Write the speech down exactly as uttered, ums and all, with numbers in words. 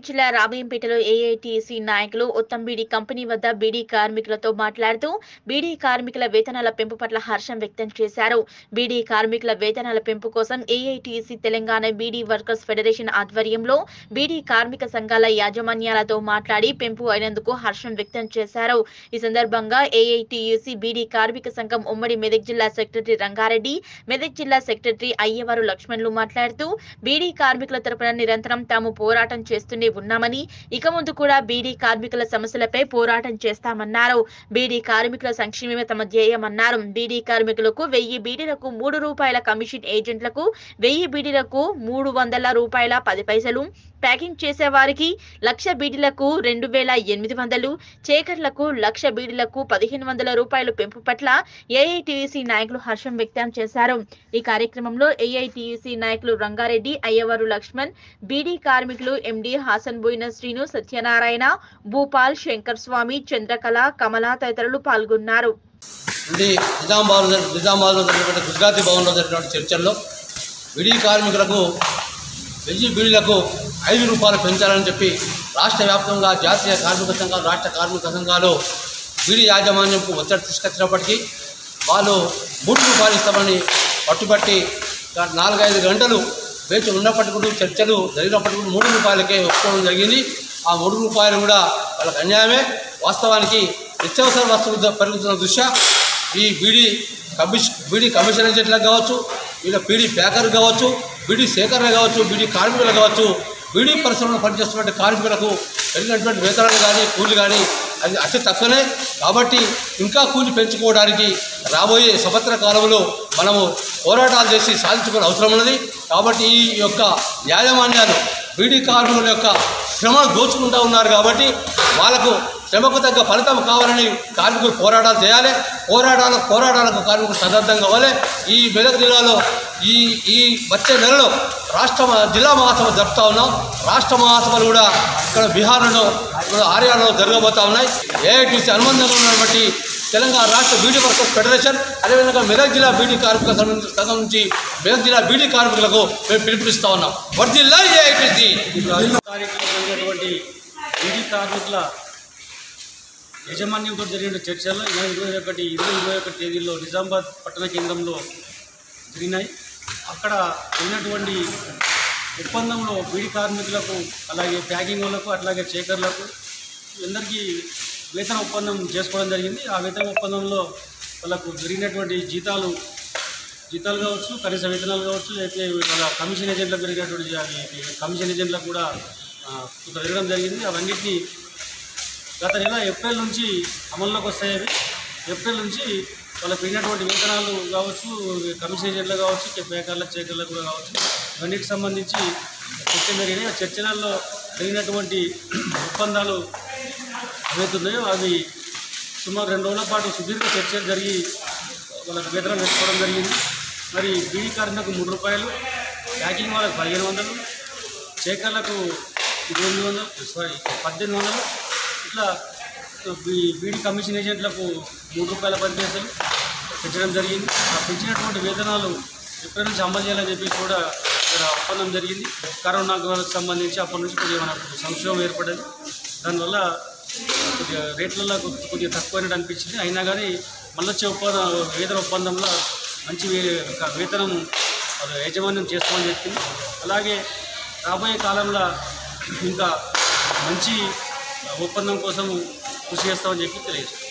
జిల్లా రామయ్యంపేటలో ఏఐటీయూసీ నాయకులు ఉత్తంబీడి కంపెనీ వద్ద బీడీ కార్మికులతో మాట్లాడుతూ బీడీ కార్మికుల వేతనాల పెంపు పట్ల హర్షం వ్యక్తం చేశారు. బీడీ కార్మికుల వేతనాల పెంపు కోసం AITUC Telangana beedi workers federation ఆధ్వర్యంలో బీడీ కార్మిక సంఘాల యాజమాన్యాలతో మాట్లాడి పెంపు అయినందుకు హర్షం వ్యక్తం చేశారు. ఈ సందర్భంగా ఏఐటీయూసీ బీడీ కార్మిక సంఘం ఉమ్మడి మెదక్ జిల్లా సెక్రటరీ రంగారెడ్డి, మెదక్ జిల్లా సెక్రటరీ అయ్యవారు లక్ష్మణులు మాట్లాడుతూ బీడీ కార్మికుల తరపున నిరంతరం తాము పోరాటం చేస్తూనే ఉన్నామని, ఇక ముందు కూడా బీడీ కార్మికుల సమస్యలపై పోరాటం చేస్తామన్నారు. బీడీ కార్మికుల సంక్షేమమే తమ ధ్యేయమన్నారు. బీడీ కార్మికులకు వెయ్యి బీడీలకు మూడు రూపాయల కమిషన్, ఏజెంట్లకు వెయ్యి బీడీలకు మూడు వందల రూపాయల పది పైసలు, ప్యాకింగ్ చేసే వారికి లక్ష బీడీలకు రెండు వేల ఎనిమిది వందలు, చేకర్లకు లక్ష బీడీలకు పదిహేను వందల రూపాయలు పెంపు పట్ల ఏఐటీయూసీ నాయకులు హర్షం వ్యక్తం చేశారు. ఈ కార్యక్రమంలో ఏఐటీయూసీ నాయకులు రంగారెడ్డి, అయ్యవారు లక్ష్మణ్, బీడీ కార్మికులు ఎండి హాసన్ బోయిన శ్రీను, సత్యనారాయణ, భూపాల్, శంకర్ స్వామి, చంద్రకళ, కమల తదితరులు పాల్గొన్నారు. గుజరాతీ భవన్లో జరిగినటువంటి చర్చల్లో బీడీ కార్మికులకు వెయ్యి బీడీలకు ఐదు రూపాయలు పెంచాలని చెప్పి రాష్ట్ర వ్యాప్తంగా జాతీయ కార్మిక సంఘాలు, రాష్ట్ర కార్మిక సంఘాలు బీడీ యాజమాన్యంకు ఒత్తిడి తీసుకొచ్చినప్పటికీ వాళ్ళు మూడు రూపాయలు ఇస్తామని పట్టుబట్టి నాలుగైదు గంటలు వేచి ఉన్నప్పటికీ కూడా చర్చలు జరిగినప్పటికీ కూడా మూడు రూపాయలకే ఒప్పుకోవడం జరిగింది. ఆ మూడు రూపాయలు కూడా వాళ్ళకి అన్యాయమే. వాస్తవానికి నిత్యావసర వస్తువులు పెరుగుతున్న దృష్ట్యా ఈ బీడీ కమిషన్ బీడీ కమిషన్ ఏజెంట్లకు కావచ్చు, వీళ్ళ బీడీ ప్యాకర్ కావచ్చు, బీడీ సేకరణ కావచ్చు, బీడీ కార్మికులు కావచ్చు, బీడీ పరిశ్రమలో పనిచేస్తున్న కార్మికులకు పెరిగినటువంటి వేతనాలు కానీ కూలి కానీ అది అతి తక్కువనే. కాబట్టి ఇంకా కూలి పెంచుకోవడానికి రాబోయే సంవత్సర కాలంలో మనము పోరాటాలు చేసి సాధించుకునే అవసరం ఉన్నది. కాబట్టి ఈ యొక్క యాజమాన్యాలు బీడీ కార్మికుల యొక్క శ్రమను దోచుకుంటూ ఉన్నారు. కాబట్టి వాళ్ళకు శ్రమకు తగ్గ ఫలితం కావాలని కార్మికులు పోరాటాలు చేయాలి. పోరాటాలకు పోరాటాలకు కార్మికులు సన్నద్ధం కావాలి. ఈ మెదక్ జిల్లాలో ఈ ఈ వచ్చే నెలలో రాష్ట్ర జిల్లా మహాసభ జరుపుతూ ఉన్నాం. రాష్ట్ర మహాసభలు కూడా ఇక్కడ బీహార్లో, హర్యానాలో జరగబోతూ ఉన్నాయి. ఏఐటీసీ అనుబంధంగా ఉన్నటువంటి తెలంగాణ రాష్ట్ర బీడీ వర్కర్స్ ఫెడరేషన్, అదేవిధంగా మెదక్ జిల్లా బీడీ కార్మికుల సంఘం నుంచి మెదక్ జిల్లా బీడీ కార్మికులకు మేము పిలుపునిస్తూ ఉన్నాం. వర్ధిల్లా ఏఐటీసీ. జరిగినటువంటి బీడీ కార్మికుల యాజమాన్యంతో జరిగిన చర్చల్లో ఇరవై ఒకటి ఇరవై ఇరవై ఒకటి తేదీల్లో నిజామాబాద్ పట్టణ కేంద్రంలో జరిగినాయి. అక్కడ అయినటువంటి ఒప్పందంలో బీడీ కార్మికులకు, అలాగే ప్యాకింగ్ వాళ్ళకు, అట్లాగే చేకర్లకు అందరికీ వేతన ఒప్పందం చేసుకోవడం జరిగింది. ఆ వేతన ఒప్పందంలో వాళ్ళకు జరిగినటువంటి జీతాలు జీతాలు కావచ్చు, కనీస వేతనాలు కావచ్చు, లేకపోతే వాళ్ళ కమిషన్ ఏజెంట్లకు పెరిగినటువంటి కమిషన్ ఏజెంట్లకు కూడా కొంత పెరగడం జరిగింది. అవన్నిటినీ గత నెల ఏప్రిల్ నుంచి అమల్లోకి వస్తాయి. అవి ఏప్రిల్ నుంచి వాళ్ళకి పెరిగినటువంటి వేతనాలు కావచ్చు, కమిషన్ ఏజెంట్లు కావచ్చు, పేకర్లకు, చేకర్లకు కూడా కావచ్చు, ఇవన్నిటికి సంబంధించి చర్చ జరిగినాయి. ఆ చర్చలలో జరిగినటువంటి ఒప్పందాలు ఏవైతున్నాయో అవి సుమారు రెండు రోజుల పాటు సుదీర్ఘ చర్చలు జరిగి వాళ్ళకి వేతనం పెట్టుకోవడం జరిగింది. మరి బీడీ కార్మికులకు మూడు రూపాయలు, ప్యాకింగ్ వాళ్ళకి పదిహేను వందలు, చేకర్లకు ఎనిమిది వందలు సారీ పద్దెనిమిది వందలు, ఇట్లా బీడీ కమిషన్ ఏజెంట్లకు మూడు రూపాయల పది పైసలు పెంచడం జరిగింది. ఆ పెంచినటువంటి వేతనాలు ఎప్పటి నుంచి అమలు చేయాలని చెప్పి కూడా ఇక్కడ ఒప్పందం జరిగింది. కరోనాకు సంబంధించి అప్పటి నుంచి కొద్దిగా మనకు సంక్షోభం ఏర్పడ్డది. దానివల్ల కొద్దిగా రేట్లలో కొద్దిగా తక్కువైనట్టు అనిపించింది. అయినా కానీ మళ్ళీ వచ్చే ఒప్పందం వేతన ఒప్పందంలో మంచి వేతనం యాజమాన్యం చేస్తామని చెప్పింది. అలాగే రాబోయే కాలంలో ఇంకా మంచి ఒప్పందం కోసం కృషి చేస్తామని చెప్పి తెలియజేస్తాం.